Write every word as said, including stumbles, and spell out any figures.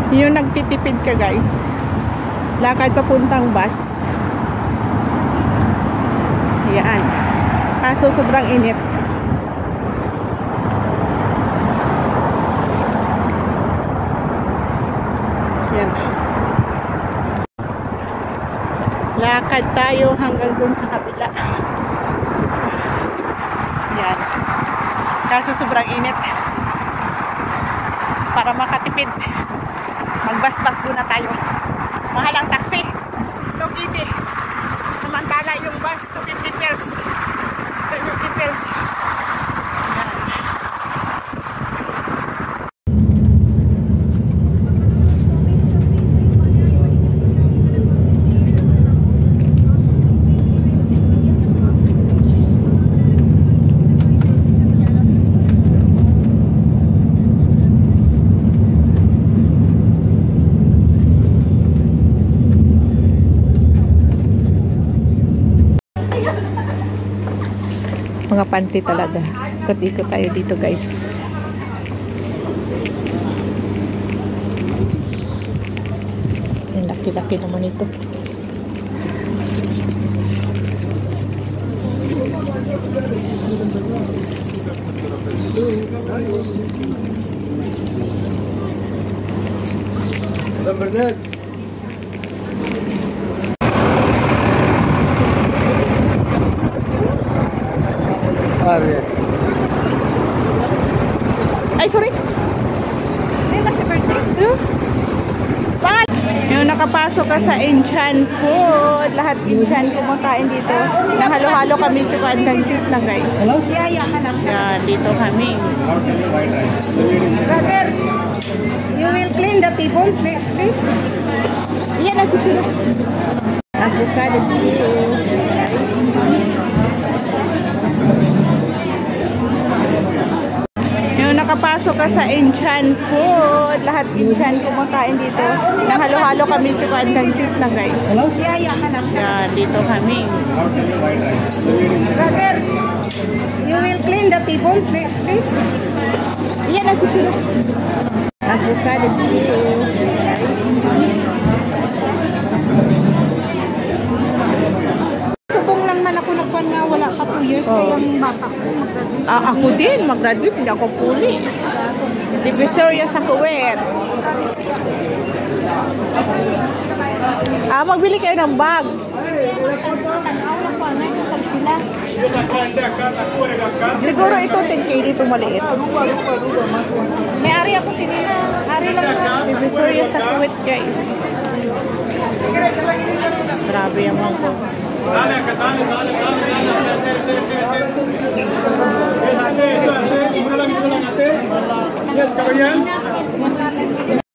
Yung nagtitipid ka guys, lakad papuntang bus. Yan. Kaso sobrang init. Yan. Lakad tayo hanggang dun sa kabila. Yan. Kaso sobrang init. Para makatipid, magbasbas muna tayo. Mahal ang taxi, two fifty. Samantala yung bus, two fifty pesos. two fifty pesos. Mga panty talaga. Ikot-ikot tayo dito guys. Ang laki-laki naman ito. Bernard. Ay, sorry. Yung nakapasok ka sa Inchan Food, lahat Inchan kumakain dito. Nahalo-halo kami ito ka hanggang cheese lang guys. Yan, dito kami. Brother, you will clean the table, please. Yan, natin sila. Avocado cheese. Nakapasok ka sa Inchan Food, lahat Inchan kumakain dito. Nahalo-halo kami ito ka hanggang cheese lang guys. Yan, dito kami. Brother, you will clean the table, please. Yan, natin sila. Avocado cheese. Subong lang man ako nagpan nga wala pa two years oh. Kayang bata ko mag-graduate. Ah, ako din, mag-graduate, hindi ako puli. Divisoria sa Kuwait. Ah, magbili kayo ng bag. Siguro ito ten K dito maliit. May ari ako sinina. Ari lang na. Divisoria sa Kuwait guys. Grabe yung mga ko. Dale, dale, dale, dale, dale, dale, dale. Yes, Kabayan.